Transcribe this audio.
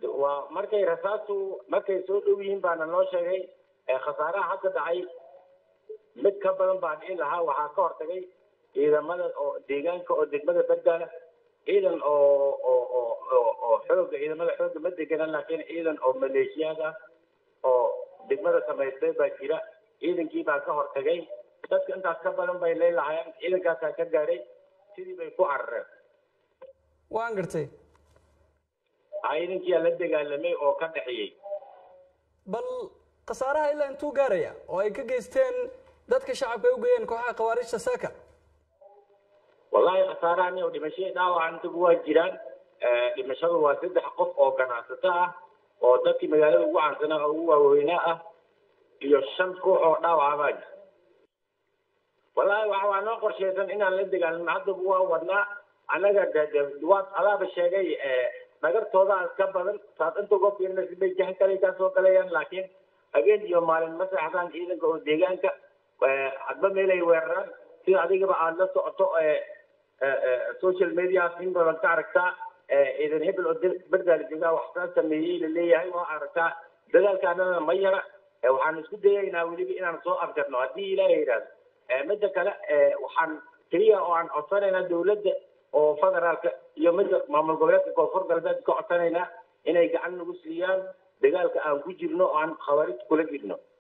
ومركي رصاصو مركي سودو يهين بانا نو شيغay khasaaraha hadda dhacay mid ka badan baan in lahaa waxa ka hortagay ciidamada oo deegaanka oo degmada Badbaana ciidan oo xoog ciidamada xoog ma deganaan laakiin ciidan oo maleeshiyada oo degmada samaystay baa jira ciidankii baa ka hortagay dadka intaas ka badan bay leeyahay ciidankaas ka gaaray sidii bay ku carareen waan gartay ciidankii la dagaalamay oo ka dhaxiyay bal khasaaraha ilaa intuu gaaraya oo ay ka geysteen dadka shacabka ay u geeyeen kooxaha khawaarijta saaka wallahi khasaarahani oo dhimashay dhaawac inta waa jiraan dhimashadu waa 3 qof oo ganacsato ah oo dadkii magaalada ugu caansanaa oo ugu waaweynaa ah iyo 5 koox oo dhaawac ah wallahi waxa noo qorsheysan inaan la dagaalano hadda waa wadnaa anaga duwaad alaaba sheegay nagartooda ka badan saad inta uga fiirna si bay jahan kale ka soo galayaan laakiin habeen iyo maalin masaxdan ciidanka oo deegaanka hadba meelay weeraraan sida adigaba aad la socoto social media in badan ka aragtaa ciidan hebel oo Badbaana jooga wax ka sameeyay la leeyahay waa aragtaa dadaalkaana ma yara waxaan isku dayaynaa waliba inaan soo afjarno hadii Ilaahay yiraahdo midda kale waxaan kaliya oo aan codsanayna dawladda oo federaalka iyo midda maamul goboleedka koonfur galbeed ka codsanayna inay gacan nagu siiyaan dagaalka aan ku jirno oo aan khawaarij kula jirno